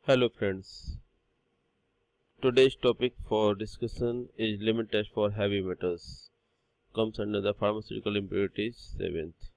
Hello friends, today's topic for discussion is limit test for heavy metals, comes under the pharmaceutical impurities 7th.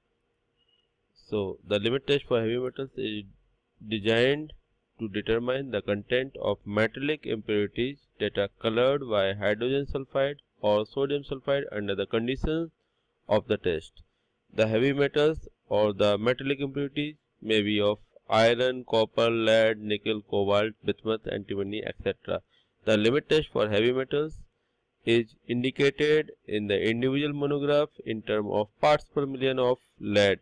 So the limit test for heavy metals is designed to determine the content of metallic impurities that are colored by hydrogen sulfide or sodium sulfide under the conditions of the test. The heavy metals or the metallic impurities may be of iron, copper, lead, nickel, cobalt, bismuth, antimony, etc. The limit test for heavy metals is indicated in the individual monograph in terms of parts per million of lead,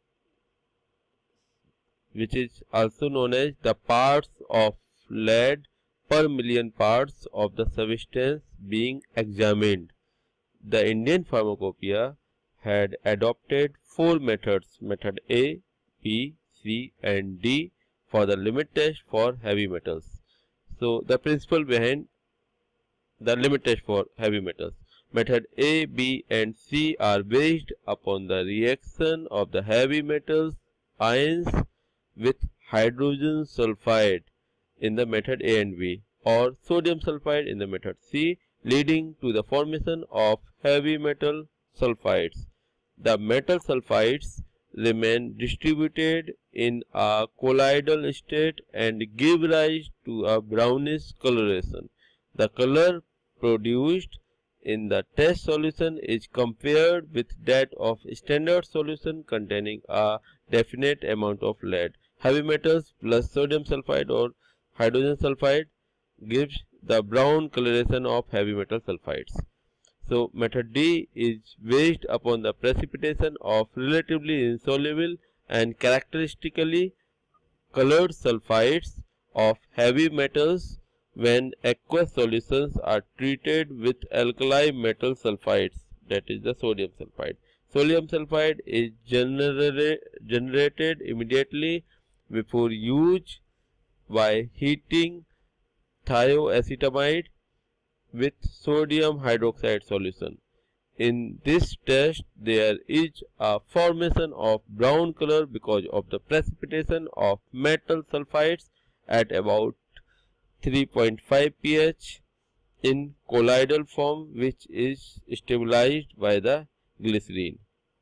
which is also known as the parts of lead per million parts of the substance being examined. The Indian Pharmacopoeia had adopted 4 methods, method A, B, C and D for the limit test for heavy metals. So the principle behind the limit test for heavy metals. Method A, B and C are based upon the reaction of the heavy metals ions with hydrogen sulfide in the method A and B or sodium sulfide in the method C, leading to the formation of heavy metal sulfides. The metal sulfides remain distributed in a colloidal state and give rise to a brownish coloration. The color produced in the test solution is compared with that of standard solution containing a definite amount of lead. Heavy metals plus sodium sulfide or hydrogen sulfide gives the brown coloration of heavy metal sulfides. So method D is based upon the precipitation of relatively insoluble and characteristically colored sulfides of heavy metals when aqueous solutions are treated with alkali metal sulfides, that is the sodium sulfide. Sodium sulfide is generated immediately before use by heating thioacetamide with sodium hydroxide solution. In this test, there is a formation of brown color because of the precipitation of metal sulfides at about 3.5 pH in colloidal form, which is stabilized by the glycerine.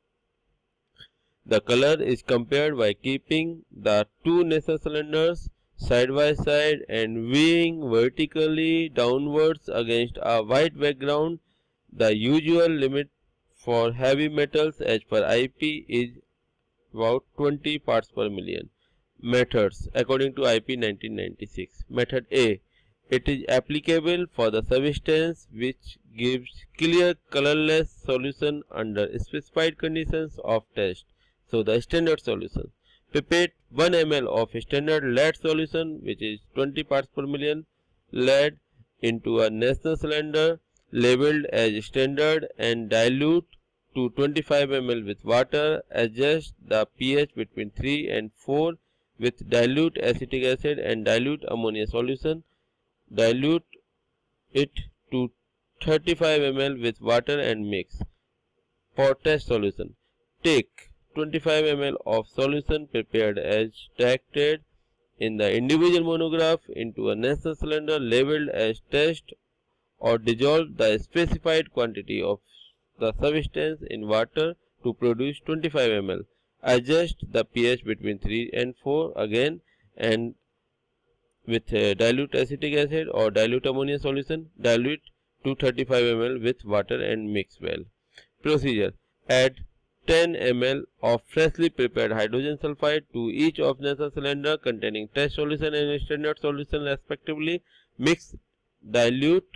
The color is compared by keeping the two Nessa cylinders side by side and weighing vertically downwards against a white background. The usual limit for heavy metals as per IP is about 20 parts per million. Methods according to IP 1996. Method A. It is applicable for the substance which gives clear colorless solution under specified conditions of test. So the standard solution. Pipette 1 ml of standard lead solution, which is 20 parts per million lead, into a Nessa cylinder labeled as standard and dilute to 25 ml with water. Adjust the pH between 3 and 4 with dilute acetic acid and dilute ammonia solution. Dilute it to 35 ml with water and mix. For test solution, take 25 ml of solution prepared as directed in the individual monograph into a Nessa cylinder labeled as test, or dissolve the specified quantity of the substance in water to produce 25 ml. Adjust the pH between 3 and 4 again and with dilute acetic acid or dilute ammonia solution, dilute to 35 ml with water and mix well. Procedure: add 10 ml of freshly prepared hydrogen sulfide to each of Nessa cylinder containing test solution and standard solution respectively. Mix dilute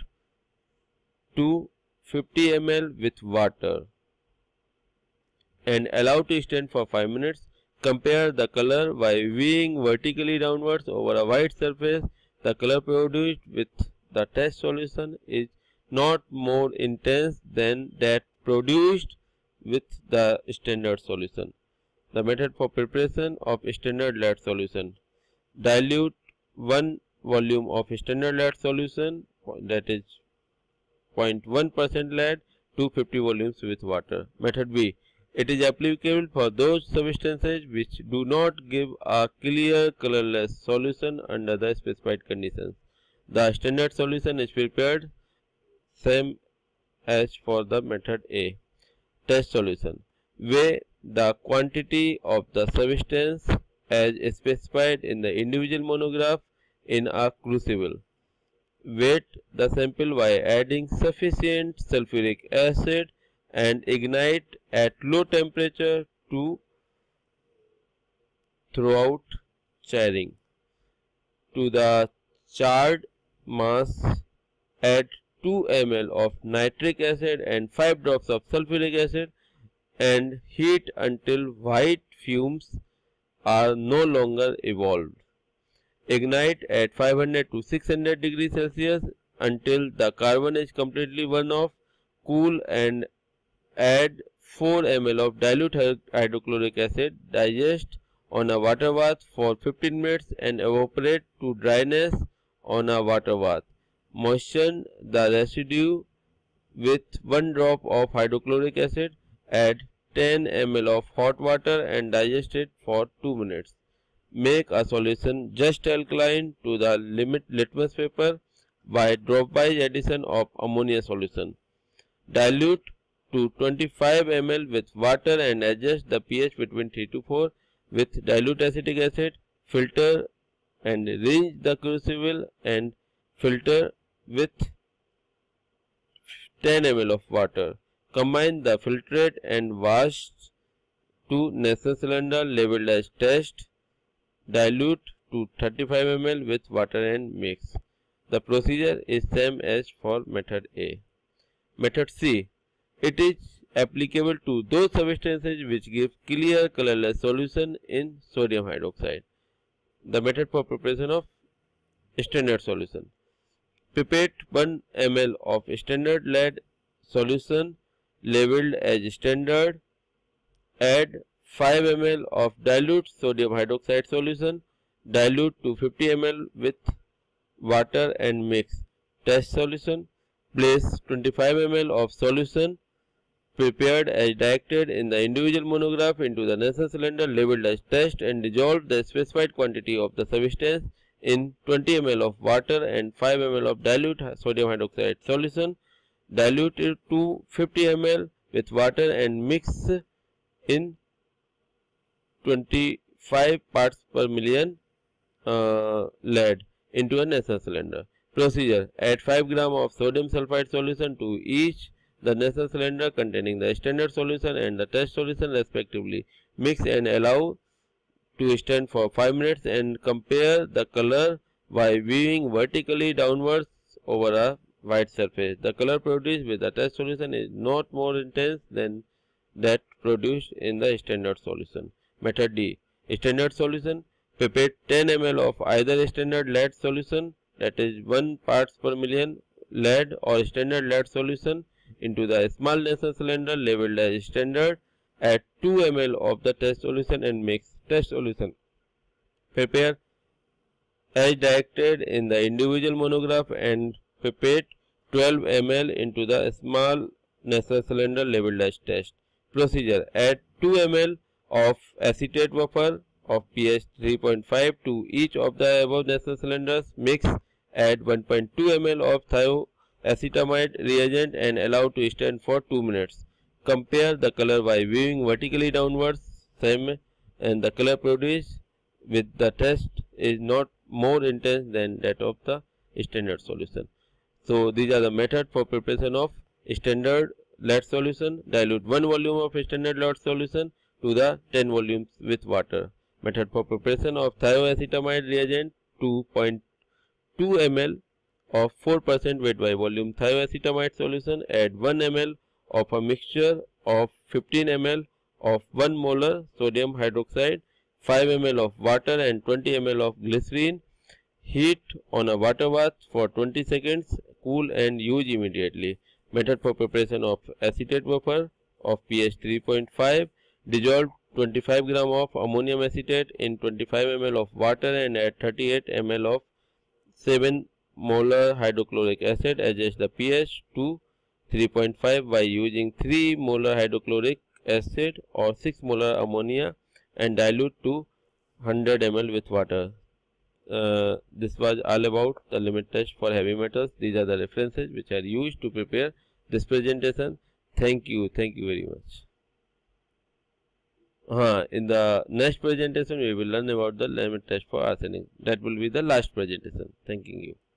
to 50 ml with water and allow to stand for 5 minutes. Compare the color by weighing vertically downwards over a white surface. The color produced with the test solution is not more intense than that produced with the standard solution. The method for preparation of standard lead solution: dilute 1 volume of standard lead solution, that is 0.1% lead, to 50 volumes with water. Method B: It is applicable for those substances which do not give a clear colorless solution under the specified conditions. The standard solution is prepared same as for the method A. Test solution. Weigh the quantity of the substance as specified in the individual monograph in a crucible. Weight the sample by adding sufficient sulfuric acid and ignite at low temperature to throughout charring. To the charred mass, add 2 ml of nitric acid and 5 drops of sulfuric acid and heat until white fumes are no longer evolved. Ignite at 500 to 600 degrees Celsius until the carbon is completely burned off. Cool and add 4 ml of dilute hydrochloric acid. Digest on a water bath for 15 minutes and evaporate to dryness on a water bath. Moisten the residue with 1 drop of hydrochloric acid. Add 10 ml of hot water and digest it for 2 minutes. Make a solution just alkaline to the litmus paper by drop-wise addition of ammonia solution. Dilute to 25 ml with water and adjust the pH between 3 to 4 with dilute acetic acid. Filter and rinse the crucible and filter with 10 ml of water. Combine the filtrate and wash to Nesson cylinder labeled as test. Dilute to 35 ml with water and mix. The procedure is same as for method A. Method C. It is applicable to those substances which give clear colorless solution in sodium hydroxide. The method for preparation of standard solution. Pipette 1 ml of standard lead solution labeled as standard. Add 5 ml of dilute sodium hydroxide solution. Dilute to 50 ml with water and mix. Test solution. Place 25 ml of solution prepared as directed in the individual monograph into the Nesson cylinder labeled as test and dissolve the specified quantity of the substance in 20 ml of water and 5 ml of dilute sodium hydroxide solution. Dilute it to 50 ml with water and mix in 25 parts per million lead into a Nesson cylinder. Procedure. Add 5 gram of sodium sulfide solution to each the Nesson cylinder containing the standard solution and the test solution respectively. Mix and allow to stand for 5 minutes and compare the color by viewing vertically downwards over a white surface. The color produced with the test solution is not more intense than that produced in the standard solution. Method D. Standard solution. Pipette 10 ml of either standard lead solution, that is 1 parts per million lead or standard lead solution into the small Nesson cylinder labeled as standard. Add 2 ml of the test solution and mix. Test solution. Prepare as directed in the individual monograph and pipette 12 ml into the small Nesson cylinder labeled as test. Procedure. Add 2 ml of acetate vapor of pH 3.5 to each of the above Nesson cylinders. Mix. Add 1.2 ml of thioacetamide reagent and allow to stand for 2 minutes. Compare the color by viewing vertically downwards. Same, and the color produced with the test is not more intense than that of the standard solution. So these are the method for preparation of standard lead solution. Dilute 1 volume of standard lead solution to the 10 volumes with water. Method for preparation of thioacetamide reagent. 2.2 ml of 4% weight by volume thioacetamide solution. Add 1 ml of a mixture of 15 ml of 1 molar sodium hydroxide, 5 ml of water and 20 ml of glycerine. Heat on a water bath for 20 seconds. Cool and use immediately. Method for preparation of acetate vapor of pH 3.5. Dissolve 25 gram of ammonium acetate in 25 ml of water and add 38 ml of 7 molar hydrochloric acid. Adjust the pH to 3.5 by using 3 molar hydrochloric acid or 6 molar ammonia and dilute to 100 ml with water. This was all about the limit test for heavy metals. These are the references which are used to prepare this presentation. Thank you very much. In the next presentation we will learn about the limit test for arsenic. That will be the last presentation. Thanking you.